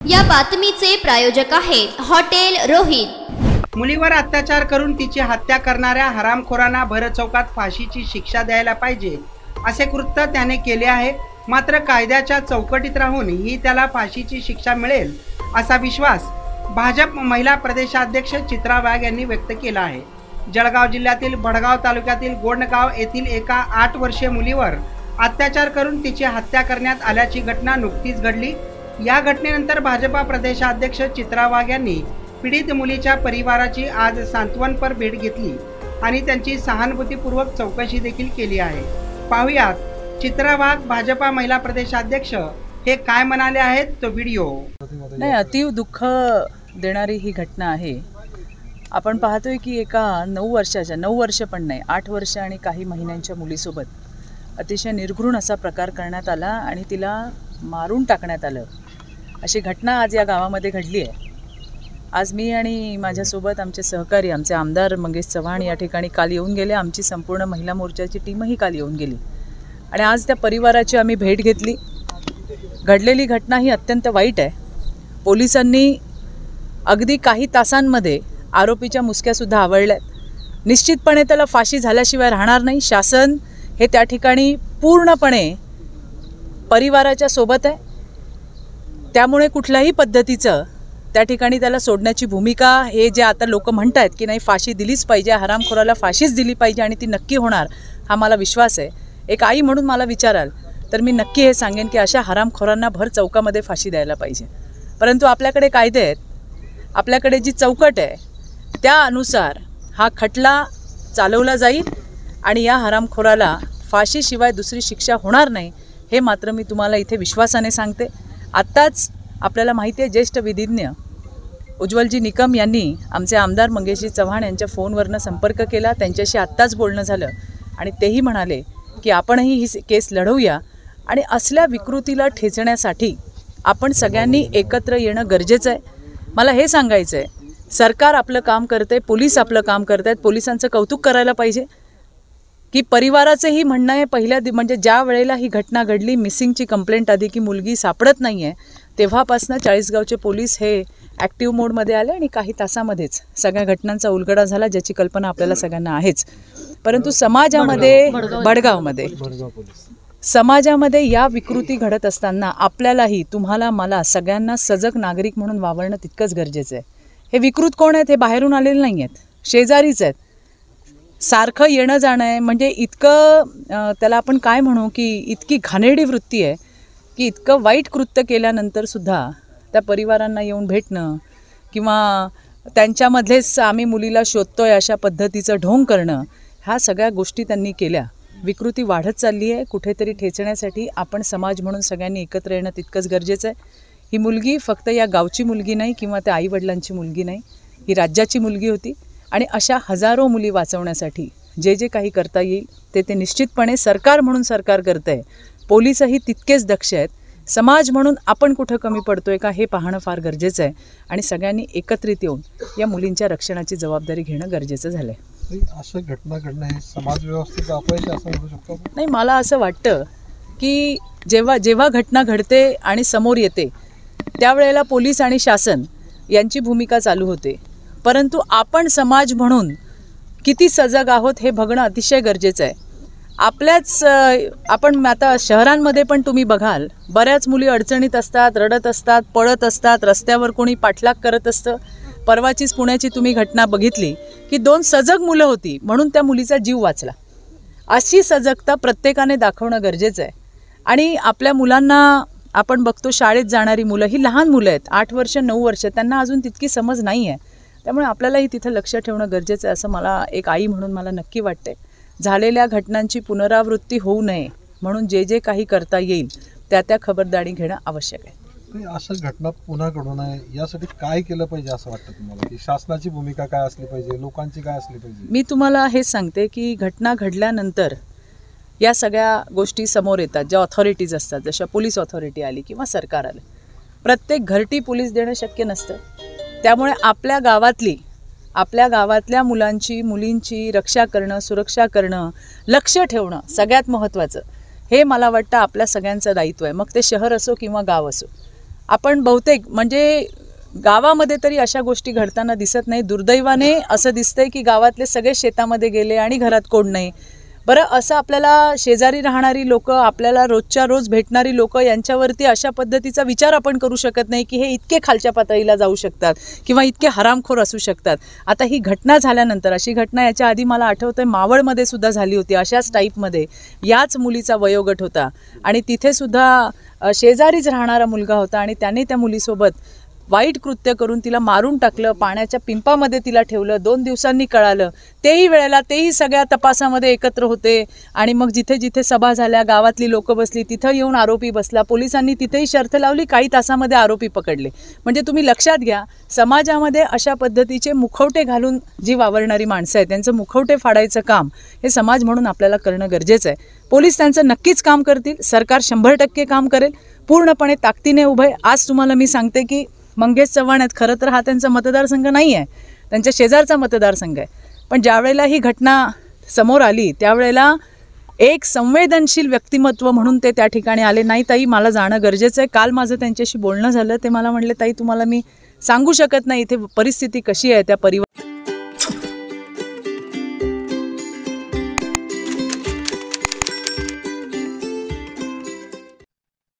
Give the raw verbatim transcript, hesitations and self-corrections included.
या बातमीचे प्रायोजक आहेत हॉटेल रोहित। मुलीवर अत्याचार करून तिची हत्या करणाऱ्या हरामखोरांना भरचौकात फाशीची शिक्षा द्यायला पाहिजे असे कृत्य त्याने केले आहे। मात्र कायद्याच्या चौकटीत राहून ही त्याला फाशीची शिक्षा मिळेल असा विश्वास भाजप महिला प्रदेशाध्यक्ष चित्रा वाघ यांनी व्यक्त केला आहे। जळगाव जिल्ह्यातील भडगाव तालुक्यातील गोंडगाव येथील एका आठ वर्षीय मुलीवर अत्याचार करून तिची हत्या करण्यात आल्याची घटना नुकतीच घडली। या घटनेनंतर भाजपा प्रदेशाध्यक्ष चित्रा वाघ यांनी पीडित मुलीच्या परिवाराची आज सांत्वनपर भेट घेतली आणि त्यांची सहानुभूतीपूर्वक चौकशी देखील केली आहे। पाहुयात चित्रा वाघ भाजपा महिला प्रदेशाध्यक्ष हे काय म्हणाले आहेत तो व्हिडिओ। नाही, अतीव दुःख देणारी ही घटना आहे। आपण पाहतोय की एका नऊ वर्षाच्या नऊ वर्ष पण नाही आठ वर्ष आणि काही महिन्यांच्या मुलीसोबत अतिशय निर्घृण असा प्रकार करण्यात आला आणि तिला मारून टाकण्यात आलं अशी घटना आज या गावामध्ये घडली आहे। आज मी आणि माझ्यासोबत आमचे सहकारी आमचे आमदार मंगेश चव्हाण या ठिकाणी काल येऊन गेले। आमची संपूर्ण महिला मोर्चाची टीमही काल येऊन गेली आणि आज त्या परिवाराची आम्ही भेट घेतली। घडलेली घटना ही अत्यंत वाईट आहे। पोलिसांनी अगदी काही तासांमध्ये आरोपीच्या मुसक्यासुद्धा आवळल्यात। निश्चितपणे त्याला फाशी झाल्याशिवाय राहणार नाही। शासन हे त्या ठिकाणी पूर्णपणे परिवाराच्या सोबत आहे, त्यामुळे कुठल्याही पद्धतीचं त्या ठिकाणी त्याला सोडण्याची भूमिका हे जे आता लोक म्हणत आहेत की नाही फाशी दिलीच पाहिजे, हरामखोराला फाशीच दिली पाहिजे आणि ती नक्की होणार, हा मला विश्वास आहे। एक आई म्हणून मला विचाराल तर मी नक्की हे सांगेन की अशा हरामखोरांना भर चौकामध्ये फाशी द्यायला पाहिजे। परंतु आपल्याकडे कायदे आहेत, आपल्याकडे जी चौकट आहे त्यानुसार हा खटला चालवला जाईल आणि या हरामखोराला फाशीशिवाय दुसरी शिक्षा होणार नाही हे मात्र मी तुम्हाला इथे विश्वासाने सांगते। आत्ताच आपल्याला माहिती आहे ज्येष्ठ विधिज्ञ उज्ज्वलजी निकम यांनी आमचे आमदार मंगेशजी चव्हाण यांच्या फोनवरनं संपर्क केला। त्यांच्याशी आत्ताच बोलणं झालं आणि तेही म्हणाले की आपणही ही केस लढवूया आणि असल्या विकृतीला ठेचण्यासाठी आपण सगळ्यांनी एकत्र येणं गरजेचं आहे। मला हे सांगायचं आहे, सरकार आपलं काम करते, पोलीस आपलं काम करत आहेत, पोलिसांचं कौतुक करायला पाहिजे की परिवाराचंही म्हणणं आहे पहिल्या म्हणजे ज्या वेळेला ही घटना घडली, मिसिंगची कंप्लेंट आधी की मुलगी सापडत नाही आहे, तेव्हापासून चाळीसगावचे पोलीस हे ॲक्टिव्ह मोडमध्ये आले आणि काही तासामध्येच सगळ्या घटनांचा उलगडा झाला ज्याची कल्पना आपल्याला सगळ्यांना आहेच। परंतु समाजामध्ये भडगावमध्ये समाजामध्ये या विकृती घडत असताना आपल्यालाही तुम्हाला मला सगळ्यांना सजग नागरिक म्हणून वावरणं तितकंच गरजेचं आहे। हे विकृत कोण आहेत? हे बाहेरून आलेले नाही आहेत, शेजारीच आहेत। सारखं येणं जाणं आहे म्हणजे इतकं त्याला आपण काय म्हणू की इतकी घाणेरडी वृत्ती आहे की इतकं वाईट कृत्य केल्यानंतरसुद्धा त्या परिवारांना येऊन भेटणं किंवा त्यांच्यामध्येच आम्ही मुलीला शोधतोय अशा पद्धतीचं ढोंग करणं, ह्या सगळ्या गोष्टी त्यांनी केल्या। विकृती वाढत चालली आहे, कुठेतरी ठेचण्यासाठी आपण समाज म्हणून सगळ्यांनी एकत्र येणं तितकंच गरजेचं आहे। ही मुलगी फक्त या गावची मुलगी नाही किंवा त्या आईवडिलांची मुलगी नाही, ही राज्याची मुलगी होती आणि अशा हजारो मुली वाचवण्यासाठी जे जे काही करता येईल ते ते निश्चितपणे सरकार म्हणून सरकार करतं आहे। पोलीसही तितकेच दक्ष आहेत। समाज म्हणून आपण कुठं कमी पडतोय का हे पाहणं फार गरजेचं आहे आणि सगळ्यांनी एकत्रित येऊन या मुलींच्या रक्षणाची जबाबदारी घेणं गरजेचं झालं आहे। असं घटना घडणं हे समाज व्यवस्थेचं अपयश असं म्हणू शकतो? नाही, मला असं वाटतं की जेव्हा जेव्हा घटना घडते आणि समोर येते त्यावेळेला पोलीस आणि शासन यांची भूमिका चालू होते, परंतु आपण समाज म्हणून किती सजग आहोत हे बघणं अतिशय गरजेचं आहे। आपल्याच आपण आता शहरांमध्ये पण तुम्ही बघाल बऱ्याच मुली अडचणीत असतात, रडत असतात, पळत असतात, रस्त्यावर कोणी पाठलाग करत असतं। परवाचीच पुण्याची तुम्ही घटना बघितली की दोन सजग मुलं होती म्हणून त्या मुलीचा जीव वाचला। अशी सजगता प्रत्येकाने दाखवणं गरजेचं आहे आणि आपल्या मुलांना आपण बघतो शाळेत जाणारी मुलं ही लहान मुलं आहेत, आठ वर्ष नऊ वर्ष, त्यांना अजून तितकी समज नाही आहे, त्यामुळे आपल्यालाही तिथं लक्ष ठेवणं गरजेचं आहे असं मला एक आई म्हणून मला नक्की वाटते। झालेल्या घटनांची पुनरावृत्ती होऊ नये म्हणून जे जे काही करता येईल त्या त्या खबरदारी घेणं आवश्यक आहे। अशा घटना पुन्हा घडू नये यासाठी काय केलं पाहिजे असं वाटतं तुम्हाला? की शासनाची भूमिका काय असली पाहिजे, लोकांची काय असली पाहिजे? मी तुम्हाला हेच सांगते की घटना घडल्यानंतर या सगळ्या गोष्टी समोर येतात, ज्या ऑथॉरिटीज असतात, जशा पोलीस ऑथॉरिटी आली किंवा सरकार आलं, प्रत्येक घरटी पोलीस देणं शक्य नसतं। त्यामुळे आपल्या गावातली आपल्या गावातल्या मुलांची मुलींची रक्षा करणं, सुरक्षा करणं, लक्ष ठेवणं सगळ्यात महत्त्वाचं हे मला वाटतं आपल्या सगळ्यांचं दायित्व आहे। मग ते शहर असो किंवा गाव असो, आपण बहुतेक म्हणजे गावामध्ये तरी अशा गोष्टी घडताना दिसत नाही. दुर्दैवाने असं दिसतंय की गावातले सगळे शेतामध्ये गेले आणि घरात कोण नाही. बरं, असं आपल्याला शेजारी राहणारी लोक, आपल्याला रोजच्या रोज भेटणारी लोक यांच्यावरती अशा पद्धतीचा विचार आपण करू शकत नाही की हे इतके खालच्या पातळीला जाऊ शकतात किंवा इतके हरामखोर असू शकतात. आता ही घटना झाल्यानंतर, अशी घटना याच्या आधी मला आठवतंय मावळमध्ये सुद्धा झाली होती अशाच टाईपमध्ये. याच मुलीचा वयोगट होता आणि तिथे सुद्धा शेजारीच राहणारा मुलगा होता आणि त्याने त्या मुलीसोबत वाईट कृत्य करून तिला मारून टाकलं, पाण्याच्या पिंपामध्ये तिला ठेवलं. दोन दिवसांनी कळालं. तेही वेळेला तेही सगळ्या तपासामध्ये एकत्र होते आणि मग जिथे जिथे सभा झाल्या, गावातली लोकं बसली, तिथं येऊन आरोपी बसला. पोलिसांनी तिथेही शर्थ लावली, काही तासामध्ये आरोपी पकडले. म्हणजे तुम्ही लक्षात घ्या, समाजामध्ये अशा पद्धतीचे मुखवटे घालून जी वावरणारी माणसं आहेत त्यांचं मुखवटे फाडायचं काम हे समाज म्हणून आपल्याला करणं गरजेचं आहे. पोलीस त्यांचं नक्कीच काम करतील, सरकार शंभर टक्के काम करेल, पूर्णपणे ताकदीने उभं आहे. आज तुम्हाला मी सांगते की मंगेश चव्हाण आहेत, खरं तर हा त्यांचा मतदारसंघ नाही आहे, त्यांच्या शेजारचा मतदारसंघ आहे. पण ज्यावेळेला ही घटना समोर आली त्यावेळेला एक संवेदनशील व्यक्तिमत्व म्हणून ते त्या ठिकाणी आले. नाही ताई, मला जाणं गरजेचं आहे. काल माझं त्यांच्याशी बोलणं झालं, ते मला म्हणले ताई तुम्हाला मी सांगू शकत नाही इथे परिस्थिती कशी आहे त्या परिवार